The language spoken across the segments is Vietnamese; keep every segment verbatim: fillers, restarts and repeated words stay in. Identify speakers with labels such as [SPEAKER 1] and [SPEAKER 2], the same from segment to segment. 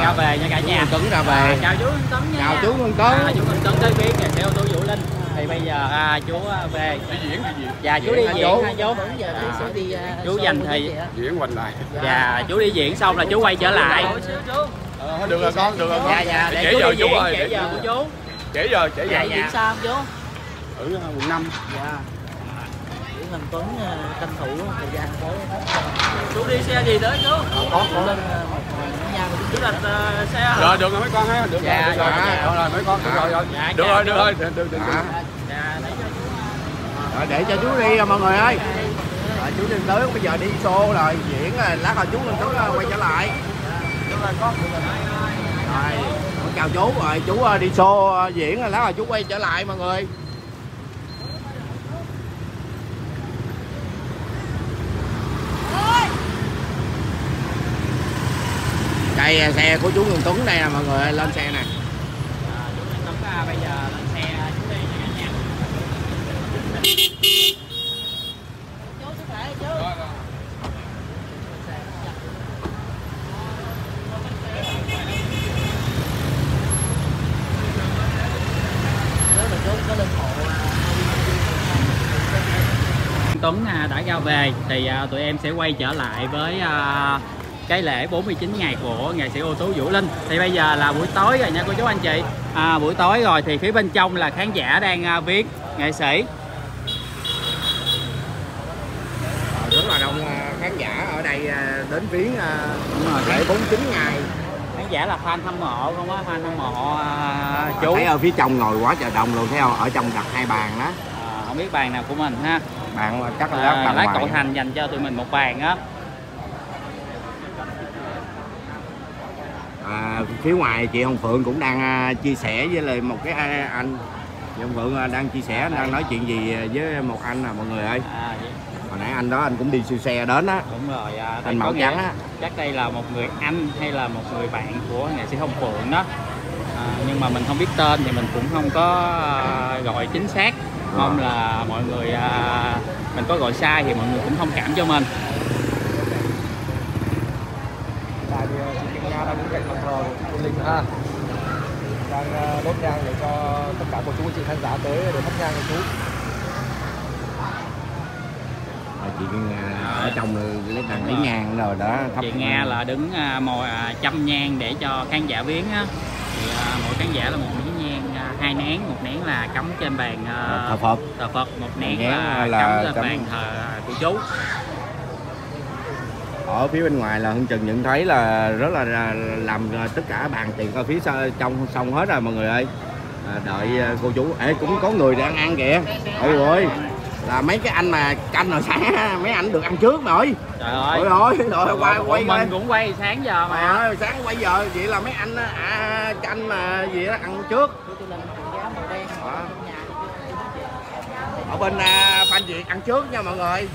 [SPEAKER 1] ra về nha cả nhà.
[SPEAKER 2] Tuấn ra về.
[SPEAKER 1] À, chào chú Tuấn nha.
[SPEAKER 2] Chào chú Tuấn. À,
[SPEAKER 1] chú Tuấn tới viết nghệ sĩ ô tô Vũ Linh. Thì bây giờ à, chú về
[SPEAKER 3] đi diễn đi diễn.
[SPEAKER 1] Dạ chú đi diễn ha chú.
[SPEAKER 4] À,
[SPEAKER 1] chú dành thì
[SPEAKER 3] diễn quanh lại.
[SPEAKER 1] Dạ chú đi diễn xong là chú quay trở lại.
[SPEAKER 3] Ờ, được rồi con, được rồi con.
[SPEAKER 1] Dạ dạ để
[SPEAKER 3] trễ
[SPEAKER 1] chú
[SPEAKER 3] giờ
[SPEAKER 1] đi
[SPEAKER 3] chú
[SPEAKER 1] diễn,
[SPEAKER 3] ơi.
[SPEAKER 1] trễ giờ của chú.
[SPEAKER 3] Trễ giờ, trễ giờ.
[SPEAKER 1] Dạ,
[SPEAKER 4] diễn sao không chú?
[SPEAKER 3] Ở quận năm.
[SPEAKER 4] Dạ. Diễn Thành Tuấn tranh thủ thời gian tới.
[SPEAKER 1] Chú đi xe gì tới chú?
[SPEAKER 4] Có có lên nhà của
[SPEAKER 1] Chú đặt uh, xe hả?
[SPEAKER 3] Rồi được rồi mấy con ha, được
[SPEAKER 1] Dạ,
[SPEAKER 3] rồi, được rồi,
[SPEAKER 1] dạ.
[SPEAKER 3] được rồi mấy con, được rồi rồi.
[SPEAKER 1] Dạ,
[SPEAKER 3] Được
[SPEAKER 1] dạ,
[SPEAKER 3] rồi, được
[SPEAKER 1] chú.
[SPEAKER 3] rồi, được được được.
[SPEAKER 2] À.
[SPEAKER 1] Dạ, lấy cho chú.
[SPEAKER 2] Rồi để cho chú đi mọi người ơi. Rồi chú đi tới bây giờ đi show rồi diễn rồi lát hồi chú lên Tuấn quay trở lại.
[SPEAKER 3] Được rồi con.
[SPEAKER 2] Rồi chào chú rồi chú đi show diễn rồi lát hồi chú quay trở lại mọi người. Đây xe của chú Nguyễn Tuấn đây nè mọi người ơi, lên xe nè.
[SPEAKER 1] Chú Nguyễn Tuấn bây giờ lên xe chú đi nha cả nhà.
[SPEAKER 4] chú sức khỏe chú.
[SPEAKER 1] Tuấn đã ra về thì tụi em sẽ quay trở lại với cái lễ bốn mươi chín ngày của nghệ sĩ ưu tú Vũ Linh. Thì bây giờ là buổi tối rồi nha cô chú anh chị. À, buổi tối rồi thì phía bên trong là khán giả đang viết nghệ sĩ.
[SPEAKER 2] Rất là đông khán giả ở đây đến viếng lễ bốn mươi chín ngày.
[SPEAKER 1] Khán giả là fan hâm mộ không á, fan hâm mộ uh, chú.
[SPEAKER 2] Thấy ở phía trong ngồi quá trời đông luôn, thấy không? Ở trong đặt hai bàn đó.
[SPEAKER 1] À, không biết bàn nào của mình ha.
[SPEAKER 2] Bạn chắc là
[SPEAKER 1] à,
[SPEAKER 2] bàn
[SPEAKER 1] lát
[SPEAKER 2] ngoài.
[SPEAKER 1] cậu Thành dành cho tụi mình một bàn á.
[SPEAKER 2] À, phía ngoài chị Hồng Phượng cũng đang uh, chia sẻ với lại một cái uh, anh. Chị Hồng Phượng uh, đang chia sẻ, đang nói chuyện gì với một anh à mọi người ơi.
[SPEAKER 1] À,
[SPEAKER 2] hồi nãy anh đó anh cũng đi siêu xe đến á.
[SPEAKER 1] Đúng rồi. À,
[SPEAKER 2] anh màu trắng á.
[SPEAKER 1] Chắc đây là một người anh hay là một người bạn của nghệ sĩ Hồng Phượng đó. À, nhưng mà mình không biết tên thì mình cũng không có uh, gọi chính xác. Mong là mọi người uh, mình có gọi sai thì mọi người cũng thông cảm cho mình.
[SPEAKER 5] Tại vì chị Kim Nga đang đứng cạnh bàn thờ của Linh ha, đang đốt nhang để cho tất cả cô chú anh chị khán giả tới để thắp nhang cho chú.
[SPEAKER 2] Chị Nga ở trong lấy đang lấy nhang rồi đó.
[SPEAKER 1] Chị Nga là đứng uh, mồi uh, chăm nhang để cho khán giả viếng á. Thì uh, mỗi khán giả là một miếng nhang, uh, hai nén, một nén là cắm trên bàn uh,
[SPEAKER 2] thờ Phật,
[SPEAKER 1] thờ Phật, một nén
[SPEAKER 2] nén
[SPEAKER 1] là,
[SPEAKER 2] là
[SPEAKER 1] cắm lên
[SPEAKER 2] cắm...
[SPEAKER 1] bàn thờ của chú.
[SPEAKER 2] Ở phía bên ngoài là Hưng Trần nhận thấy là rất là làm tất cả bàn tiệc ở phía sau, trong xong hết rồi mọi người ơi. À, đợi cô chú. Ê, cũng có người đang ăn kìa. Ôi ơi, là mấy cái anh mà canh hồi sáng mấy anh được ăn trước mà ơi.
[SPEAKER 1] Trời ơi.
[SPEAKER 2] Ôi ơi, rồi quay quay
[SPEAKER 1] mình quay. Cũng quay sáng giờ mà.
[SPEAKER 2] À, sáng quay giờ vậy là mấy anh à, canh mà gì đó ăn trước. À. Ở bên à, Phan Việt ăn trước nha mọi người.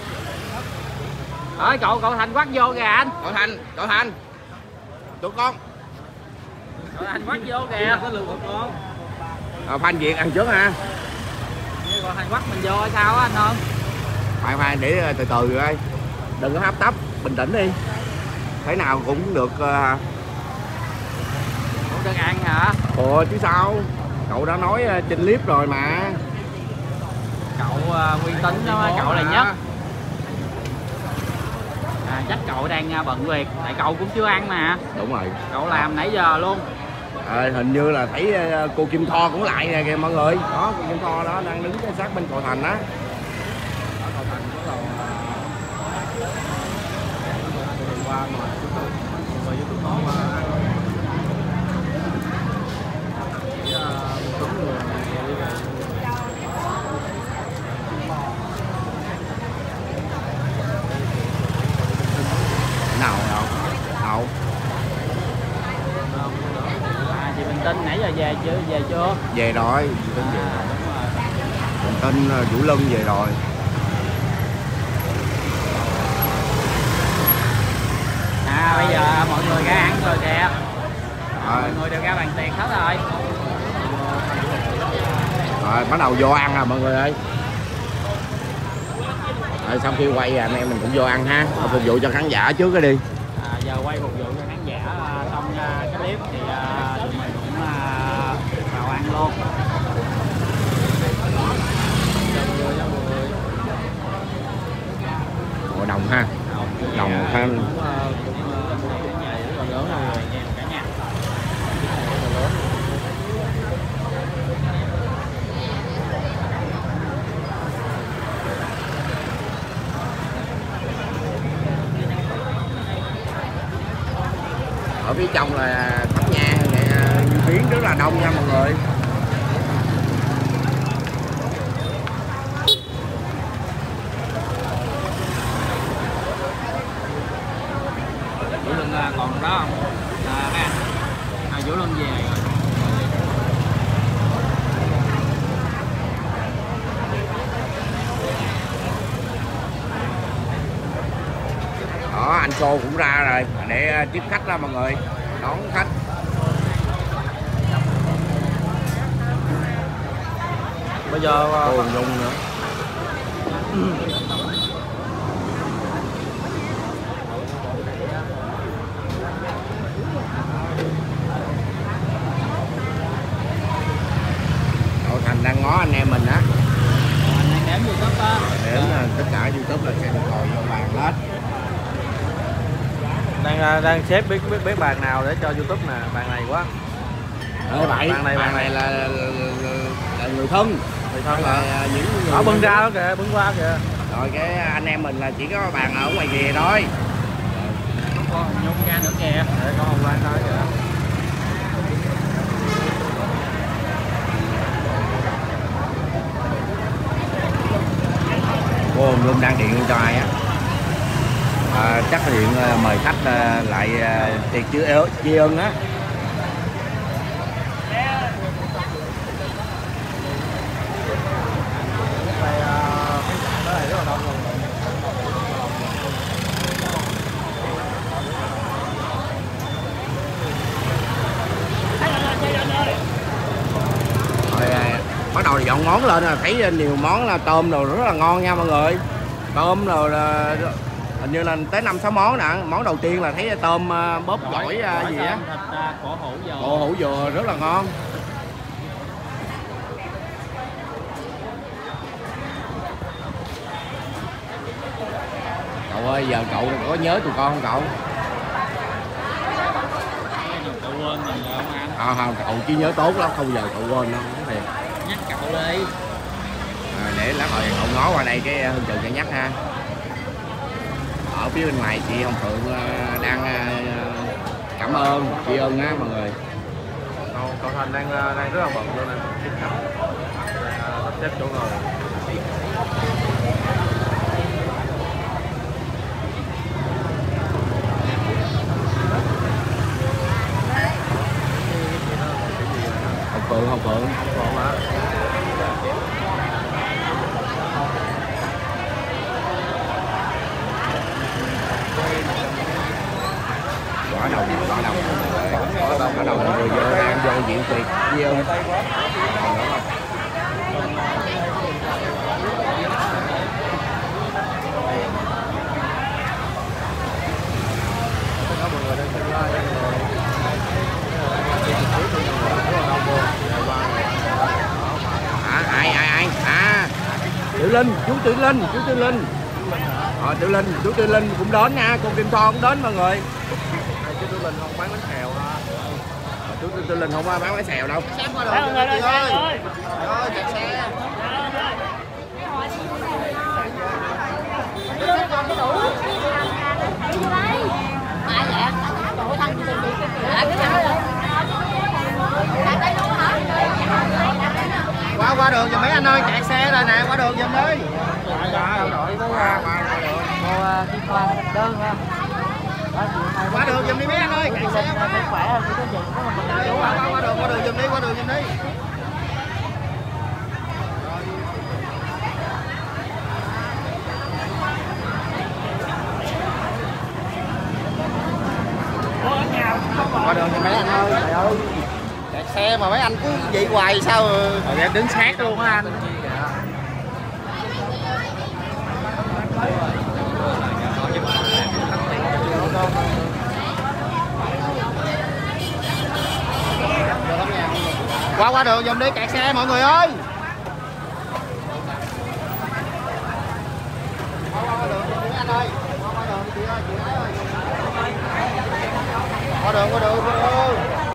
[SPEAKER 1] Ơi cậu cậu Thành quát vô kìa anh.
[SPEAKER 2] Cậu Thành, cậu Thành. Tụi con.
[SPEAKER 1] Cậu Thành quát vô kìa. Có lượt của con.
[SPEAKER 2] À, Phan Việt ăn trước ha.
[SPEAKER 1] Cậu Thành quát mình vô hay sao á anh không?
[SPEAKER 2] Khoan khoan để từ từ rồi. Đừng có hấp tấp, bình tĩnh đi. Thế nào cũng được. Uh...
[SPEAKER 1] Cũng được ăn hả?
[SPEAKER 2] Ồ chứ sao. Cậu đã nói trên clip rồi mà.
[SPEAKER 1] Cậu uh, uy tín đó, cậu là nhất. À, chắc cậu đang bận việc, tại cậu cũng chưa ăn mà.
[SPEAKER 2] Đúng rồi.
[SPEAKER 1] Cậu làm nãy giờ luôn.
[SPEAKER 2] À, hình như là thấy cô Kim Tho cũng lại nè kìa mọi người. Đó, cô Kim Tho đó đang đứng sát bên cậu Thành á.
[SPEAKER 5] Cậu Thành cũng là qua mà chúng tôi người với tụi nó mà
[SPEAKER 2] nào đâu đâu
[SPEAKER 1] à, chị Bình Tinh nãy giờ về chưa về chưa
[SPEAKER 2] về rồi chị Bình Tinh
[SPEAKER 1] à,
[SPEAKER 2] về
[SPEAKER 1] đúng rồi.
[SPEAKER 2] Bình Tinh Vũ Lân về rồi.
[SPEAKER 1] À bây giờ mọi người ra ăn rồi kìa.
[SPEAKER 2] Rồi.
[SPEAKER 1] Mọi người đều ra bàn tiệc hết rồi.
[SPEAKER 2] Rồi bắt đầu vô ăn à mọi người ơi. Rồi sau khi quay anh em mình cũng vô ăn ha, phục vụ cho khán giả trước cái đi.
[SPEAKER 1] À, giờ quay phục vụ cho khán giả xong cái clip thì tụi mình cũng vào ăn luôn.
[SPEAKER 2] Ủa đồng ha, đồng ha. Ở phía trong là tháp nhang phiến rất là đông nha mọi người.
[SPEAKER 1] Vũ Luân còn đó không? À, mấy anh. À, Vũ Luân về rồi.
[SPEAKER 2] Đó, anh Xô cũng ra rồi để tiếp khách đó mọi người, đón khách.
[SPEAKER 5] Bây giờ
[SPEAKER 2] Tồn Nhung nữa. Cậu Thành đang ngó anh em mình á.
[SPEAKER 1] Anh đang đếm YouTube á.
[SPEAKER 2] Đếm tất cả YouTube là sẽ được ngồi vô bàn hết.
[SPEAKER 5] đang đang xếp biết biết biết bàn nào để cho YouTube nè, bàn này quá.
[SPEAKER 2] Ê, bạn,
[SPEAKER 5] bàn này
[SPEAKER 2] bàn này là, là, là, là người thân,
[SPEAKER 5] người thân
[SPEAKER 2] là
[SPEAKER 5] là
[SPEAKER 2] những người
[SPEAKER 5] ở bưng ra đó kìa, bưng qua kìa.
[SPEAKER 2] Rồi cái anh em mình là chỉ có bàn ở ngoài kia thôi.
[SPEAKER 1] Con Nhung ra nữa kìa.
[SPEAKER 5] Để con Hồng Loan nói kìa.
[SPEAKER 2] Cô Hồng Nhung đang điện cho ai á? À, chắc là điện mời khách lại tiệc chữ tri ân á. Bắt đầu dọn món lên là thấy nhiều món là tôm rồi rất là ngon nha mọi người. Tôm rồi là hình như là tới năm sáu món nè. Món đầu tiên là thấy tôm bóp gỏi gì á,
[SPEAKER 1] cổ hủ dừa.
[SPEAKER 2] Cổ hủ dừa rất là ngon. Cậu ơi, giờ cậu có nhớ tụi con không cậu?
[SPEAKER 1] Cậu quên mình rồi không anh?
[SPEAKER 2] À, không, cậu chỉ nhớ tốt lắm, không giờ cậu quên đâu.
[SPEAKER 1] Nhắc cậu đi.
[SPEAKER 2] À, để lát hồi cậu ngó qua đây cái Hương Trần sẽ nhắc ha. Ở phía bên ngoài chị Hồng Phượng đang cảm ơn, tri ân á mọi người.
[SPEAKER 5] Cậu, cậu Thành đang đang rất là bận luôn nè, sắp xếp chỗ ngồi.
[SPEAKER 2] Hồng Phượng, Hồng Phượng,
[SPEAKER 5] Còn hả?
[SPEAKER 2] quả đồng, quả đồng, quả đồng mọi người vô đang vô diện tiệc tri ân. À, ai ai ai à Tiểu Linh, chú Tiểu Linh, chú Tiểu Linh. Ờ, Tiểu Linh, chú Tiểu Linh cũng đến nha, cô Kim Thoa cũng đến mọi người.
[SPEAKER 5] Chú Tiểu Linh không bán bánh xèo ha.
[SPEAKER 2] Chú Tiểu Linh không bán bánh xèo đâu.
[SPEAKER 1] Xem qua đường ơi, ơi, ơi.
[SPEAKER 2] Rồi, chạy xe. Qua qua đường giùm mấy anh ơi, chạy xe rồi nè, qua đường giùm đi. Qua qua đường.
[SPEAKER 4] Cô Kim Thoa đơn ha.
[SPEAKER 2] Qua đường giùm đi mấy anh ơi, chạy xe quá.
[SPEAKER 4] Khỏe hơn chị có gì có một mình chú
[SPEAKER 2] Qua qua đường, qua đường giùm đi, qua đường giùm đi. Qua đường giùm mấy anh ơi, trời ơi. Chạy xe mà mấy anh cứ vậy hoài sao?
[SPEAKER 1] Rồi em đứng sát luôn á anh.
[SPEAKER 2] Qua qua đường giùm đi, kẹt xe mọi người ơi. Qua qua đường giùm đi anh ơi. Qua qua đường chị ơi, chị ơi. Qua đường, qua đường.